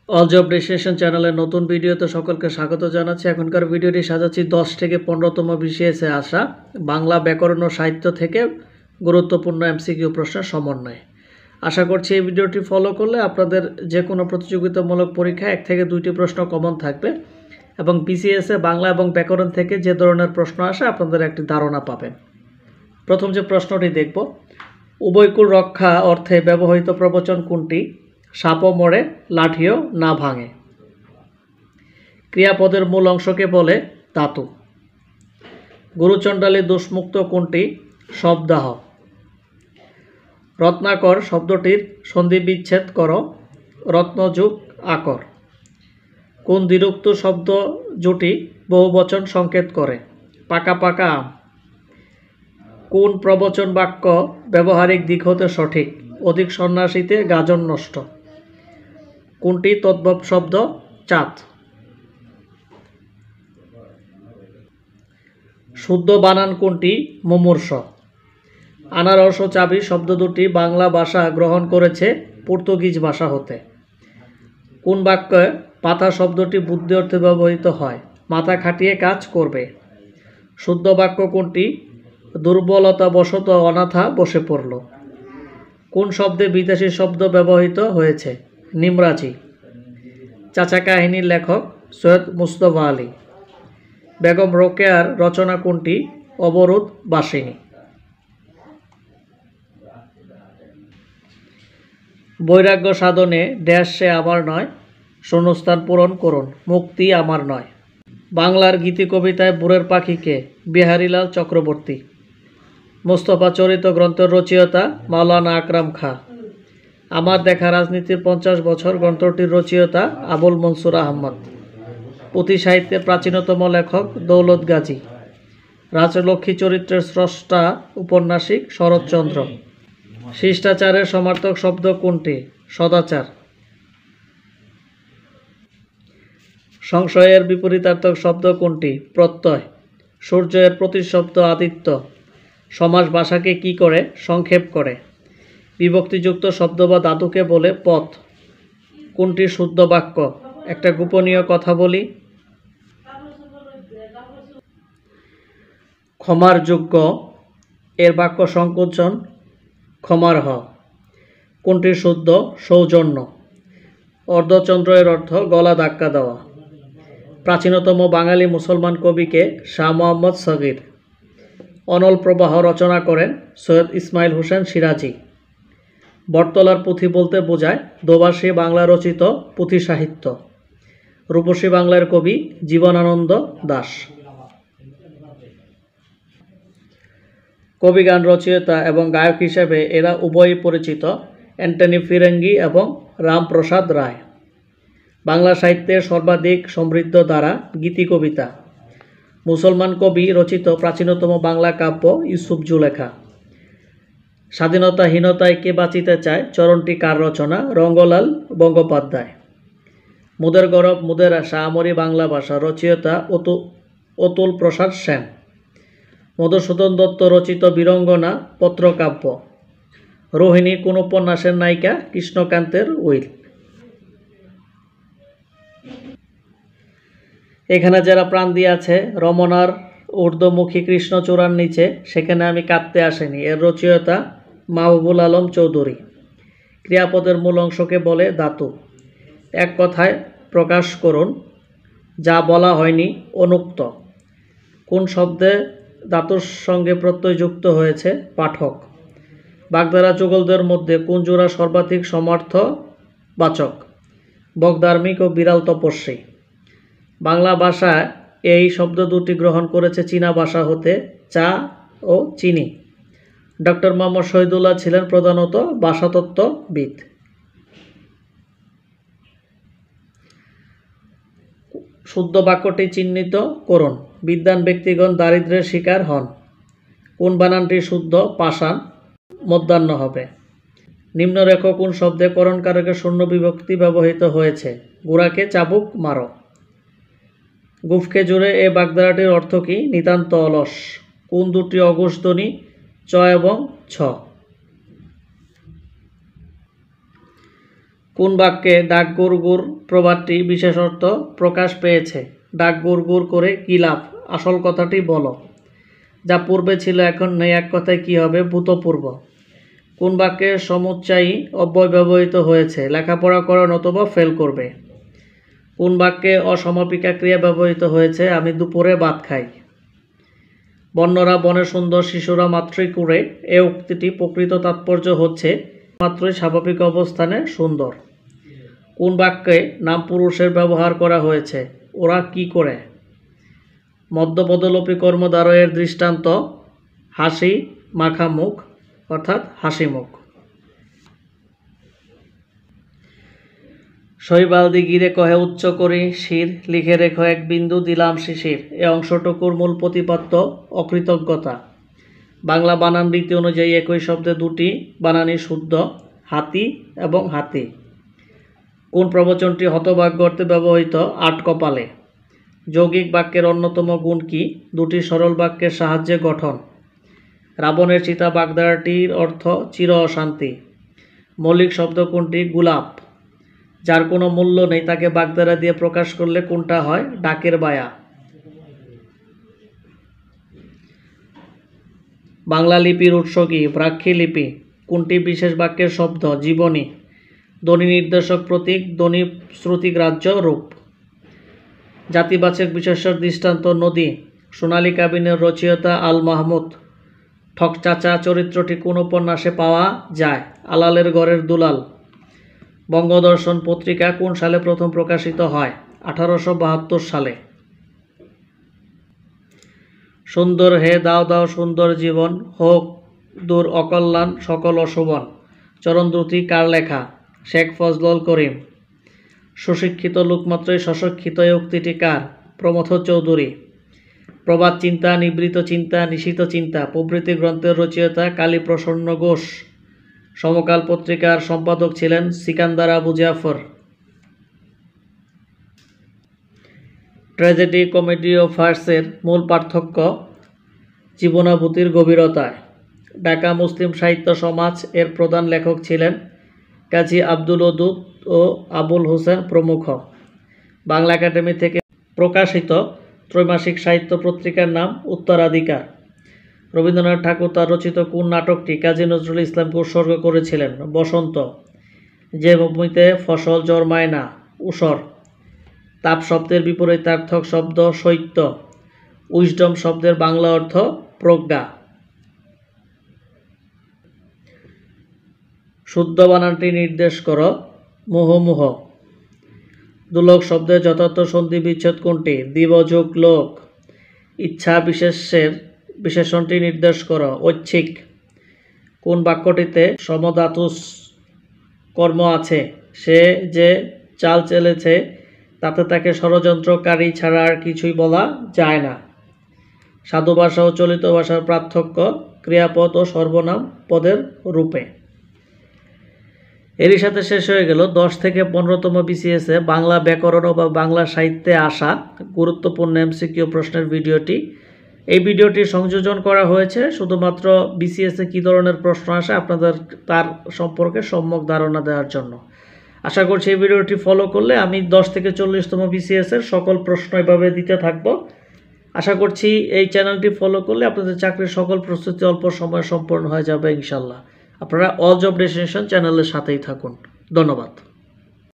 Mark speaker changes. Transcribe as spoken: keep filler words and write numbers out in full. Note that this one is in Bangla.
Speaker 1: অল জব রেজিস্ট্রেশন চ্যানেলের নতুন ভিডিওতে সকলকে স্বাগত জানাচ্ছি। এখনকার ভিডিওটি সাজাচ্ছি দশ থেকে পনেরোতম বিসিএসে আসা বাংলা ব্যাকরণ ও সাহিত্য থেকে গুরুত্বপূর্ণ এমসিকিউ প্রশ্নের সমন্বয়ে। আশা করছি এই ভিডিওটি ফলো করলে আপনাদের যে কোনো প্রতিযোগিতামূলক পরীক্ষায় এক থেকে দুইটি প্রশ্ন কমন থাকবে এবং বিসিএসে বাংলা এবং ব্যাকরণ থেকে যে ধরনের প্রশ্ন আসে আপনাদের একটি ধারণা পাবেন। প্রথম যে প্রশ্নটি দেখব, উভয়কুল রক্ষা অর্থে ব্যবহৃত প্রবচন কোনটি? সাপও মরে লাঠিও না ভাঙে। ক্রিয়াপদের মূল অংশকে বলে ধাতু। গুরুচণ্ডালী দোষমুক্ত কোনটি? শবদাহ। রত্নাকর শব্দটির সন্ধি বিচ্ছেদ কর। রত্নযুগ আকর। কোন দ্বিরুক্ত শব্দ জুটি বহুবচন সংকেত করে? পাকা পাকা আম। কোন প্রবচন বাক্য ব্যবহারিক দিক হতে সঠিক? অধিক সন্ন্যাসীতে গাজন নষ্ট। কোনটি তদ্ভব শব্দ? চাঁদ। শুদ্ধ বানান কোনটি? মুমূর্ষ। আনারস ও চাবি শব্দ দুটি বাংলা ভাষা গ্রহণ করেছে পর্তুগিজ ভাষা হতে। কোন বাক্যে পাতা শব্দটি বুদ্ধি অর্থে ব্যবহৃত হয়? মাথা খাটিয়ে কাজ করবে। শুদ্ধ বাক্য কোনটি? দুর্বলতা বশত অনাথা বসে পড়ল। কোন শব্দে বিদেশি শব্দ ব্যবহৃত হয়েছে? নিমরাজি। চাচা কাহিনীর লেখক সৈয়দ মুস্তফা আলী। বেগম রোকেয়ার রচনা কোনটি? অবরোধ বাসিনী। বৈরাগ্য সাধনে ড্যাশ সে আমার নয়, শূন্যস্থান পূরণ করুন। মুক্তি আমার নয়। বাংলার গীতি কবিতায় বুড়ের পাখিকে? বিহারীলাল চক্রবর্তী। মোস্তফা চরিত গ্রন্থের রচয়িতা মাওলানা আকরাম খাঁ। আমার দেখা রাজনীতির পঞ্চাশ বছর গ্রন্থটির রচয়িতা আবুল মনসুর আহমদ। পুঁথি সাহিত্যের প্রাচীনতম লেখক দৌলত গাজী। রাজলক্ষ্মী চরিত্রের স্রষ্টা উপন্যাসিক শরৎচন্দ্র। শিষ্টাচারের সমার্থক শব্দ কোনটি? সদাচার। সংশয়ের বিপরীতার্থক শব্দ কোনটি? প্রত্যয়। সূর্যের প্রতিশব্দ আদিত্য। সমাস ভাষাকে কি করে? সংক্ষেপ করে। বিভক্তিযুক্ত শব্দ বা ধাতুকে বলে পথ। কোনটি শুদ্ধ বাক্য? একটা গোপনীয় কথা বলি। ক্ষমার যোগ্য এর বাক্য সংকোচন ক্ষমার হ। কোনটি শুদ্ধ? সৌজন্য। অর্ধচন্দ্র এর অর্থ গলা ধাক্কা দেওয়া। প্রাচীনতম বাঙালি মুসলমান কবিকে? শাহ মোহাম্মদ সগীর। অনল প্রবাহ রচনা করেন সৈয়দ ইসমাইল হোসেন সিরাজি। বটতলার পুঁথি বলতে বোঝায় দোভাষী বাংলা রচিত পুঁথি সাহিত্য। রূপসী বাংলার কবি জীবনানন্দ দাশ। কবিগান রচয়িতা এবং গায়ক হিসেবে এরা উভয়ই পরিচিত অ্যান্টনি ফিরেঙ্গি এবং রামপ্রসাদ রায়। বাংলা সাহিত্যের সর্বাধিক সমৃদ্ধ ধারা গীতি কবিতা। মুসলমান কবি রচিত প্রাচীনতম বাংলা কাব্য ইউসুফ জুলেখা। স্বাধীনতাহীনতায় কে বাঁচিতে চায় চরণটি কার রচনা? রঙ্গলাল বন্দ্যোপাধ্যায়। মুদের গৌরব মুদের আশা আমরি বাংলা ভাষা রচয়িতা অতু অতুল প্রসাদ সেন। মধুসূদন দত্ত রচিত বীরঙ্গনা পত্রকাব্য। রোহিণী কোন উপন্যাসের নায়িকা? কৃষ্ণকান্তের উইল। এখানে যারা প্রাণ দিয়ে আছে রমনার ঊর্ধ্বমুখী কৃষ্ণচূড়ার নিচে, সেখানে আমি কাঁদতে আসেনি এর রচয়িতা মাহবুবুল আলম চৌধুরী। ক্রিয়াপদের মূল অংশকে বলে ধাতু। এক কথায় প্রকাশ করুন যা বলা হয়নি অনুক্ত। কোন শব্দে ধাতুর সঙ্গে প্রত্যয় যুক্ত হয়েছে? পাঠক। বাগধারা যুগলদের মধ্যে কোন জোড়া সর্বাধিক সমর্থ বাচক? বকধার্মিক ও বিড়াল তপস্বী। বাংলা ভাষায় এই শব্দ দুটি গ্রহণ করেছে চীনা ভাষা হতে চা ও চিনি। ডক্টর মোহাম্মদ শহীদুল্লাহ ছিলেন প্রধানত ভাষাতত্ত্ববিদ। শুদ্ধ বাক্যটি চিহ্নিত করুন। বিদ্বান ব্যক্তিগণ দারিদ্র্যের শিকার হন। কোন বানানটি শুদ্ধ? পাষাণ। মধ্যাহ্ন হবে। নিম্নরেখ কোন শব্দে করণকারকে শূন্য বিভক্তি ব্যবহৃত হয়েছে? গোড়াকে চাবুক মারো। গুফকে জুড়ে এ বাগধারাটির অর্থ কি? নিতান্ত অলস। কোন দুটি অঘোষ ধ্বনি চ এবং ছ? কোন বাক্যে ডাক গুড় গুড় প্রবাদটি বিশেষ অর্থ প্রকাশ পেয়েছে? ডাক গুড় গুড় করে কী লাভ? আসল কথাটি বলো। যা পূর্বে ছিল এখন নেই, এক কথায় কী হবে? ভূতপূর্ব। কোন বাক্যে সমুচ্চায়ী অব্যয় ব্যবহৃত হয়েছে? লেখাপড়া করো নতুবা ফেল করবে। কোন বাক্যে অসমাপিকা ক্রিয়া ব্যবহৃত হয়েছে? আমি দুপুরে ভাত খাই। বন্যরা বনে সুন্দর, শিশুরা মাত্রই কুড়ে। এ উক্তিটি প্রকৃত তাৎপর্য হচ্ছে মাত্রই স্বাভাবিক অবস্থানে সুন্দর। কোন বাক্যে নাম পুরুষের ব্যবহার করা হয়েছে? ওরা কি করে। মধ্যপদলোপী কর্মদ্বারয়ের দৃষ্টান্ত হাসি মাখা মুখ, অর্থাৎ হাসি মুখ। শৈবালদি গিরে কহে উচ্চ করি শির, লিখে রেখো এক বিন্দু দিলাম শিশির। এ অংশটুকুর মূল প্রতিপাদ্য অকৃতজ্ঞতা। বাংলা বানান রীতি অনুযায়ী একই শব্দে দুটি বানানই শুদ্ধ, হাতি এবং হাতি। কোন প্রবচনটি হতভাগ্য অর্থে ব্যবহৃত? আট কপালে। যৌগিক বাক্যের অন্যতম গুণ কি? দুটি সরল বাক্যের সাহায্যে গঠন। রাবণের চিতা বাগধারাটির অর্থ চির অশান্তি। মৌলিক শব্দ কোনটি? গোলাপ। যার কোনো মূল্য নেই তাকে বাগধারা দিয়ে প্রকাশ করলে কোনটা হয়? ডাকের বায়া। বাংলা লিপির উৎস কি? ব্রাহ্মী লিপি। কোনটি বিশেষ বাক্যের শব্দ? জীবনী। ধ্বনি নির্দেশক প্রতীক, ধ্বনি শ্রুতিগ্রাহ্য রূপ। জাতিবাচক বিশেষ্যর দৃষ্টান্ত নদী। সোনালী কাবিনের রচয়িতা আল মাহমুদ। ঠকচাচা চরিত্রটি কোন উপন্যাসে পাওয়া যায়? আলালের ঘরের দুলাল। বঙ্গদর্শন পত্রিকা কোন সালে প্রথম প্রকাশিত হয়? আঠারোশো বাহাত্তর সালে। সুন্দর হে দাও দাও সুন্দর জীবন, হোক দূর অকল্যাণ সকল অশোভন। চরণদ্রুতি কার লেখা? শেখ ফজলুল করিম। সুশিক্ষিত লোকমাত্রই সশিক্ষিত এই উক্তিটি কার? প্রমথ চৌধুরী। প্রবাদ চিন্তা, নিবৃত চিন্তা, নিশিত চিন্তা প্রভৃতি গ্রন্থের রচয়িতা কালীপ্রসন্ন ঘোষ। সমকাল পত্রিকার সম্পাদক ছিলেন সিকান্দার আবু জাফর। ট্র্যাজেডি, কমেডি ও ফার্সের মূল পার্থক্য জীবনাভূতির গভীরতায়। ঢাকা মুসলিম সাহিত্য সমাজ এর প্রধান লেখক ছিলেন কাজী আব্দুল ওদুদ ও আবুল হোসেন প্রমুখ। বাংলা একাডেমি থেকে প্রকাশিত ত্রৈমাসিক সাহিত্য পত্রিকার নাম উত্তরাধিকার। রবীন্দ্রনাথ ঠাকুর তার রচিত কোন নাটকটি কাজী নজরুল ইসলামকে উৎসর্গ করেছিলেন? বসন্ত। যে ভূমিতে ফসল জন্মায় না? ঊষর। তাপ শব্দের বিপরীতার্থক শব্দ শৈত্য। উইজডম শব্দের বাংলা অর্থ প্রজ্ঞা। শুদ্ধ বানানটি নির্দেশ করো। মুহুর্মুহ। দুলোক শব্দের যথার্থ সন্ধি বিচ্ছেদ কোনটি? দিব যোগ লোক। ইচ্ছা বিশেষের বিশেষণটি নির্দেশ করো। ঐচ্ছিক। কোন বাক্যটিতে সমধাতুস কর্ম আছে? সে যে চাল চেলেছে তাতে তাকে ষড়যন্ত্রকারী ছাড়া আর কিছুই বলা যায় না। সাধু ভাষা ও চলিত ভাষার পার্থক্য ক্রিয়াপদ ও সর্বনাম পদের রূপে। এরই সাথে শেষ হয়ে গেল দশ থেকে পনেরোতম বিসিএসে বাংলা ব্যাকরণ বা বাংলা সাহিত্যে আসা গুরুত্বপূর্ণ এমসিকিউ প্রশ্নের ভিডিওটি। এই ভিডিওটি সংযোজন করা হয়েছে শুধুমাত্র বিসিএসে কী ধরনের প্রশ্ন আসে আপনাদের তার সম্পর্কে সম্যক ধারণা দেওয়ার জন্য। আশা করছি এই ভিডিওটি ফলো করলে আমি দশ থেকে চল্লিশতম বিসিএসের সকল প্রশ্ন এভাবে দিতে থাকব। আশা করছি এই চ্যানেলটি ফলো করলে আপনাদের চাকরির সকল প্রস্তুতি অল্প সময়ে সম্পন্ন হয়ে যাবে ইনশাল্লাহ। আপনারা অল জব ডেস্টিনেশন চ্যানেলের সাথেই থাকুন। ধন্যবাদ।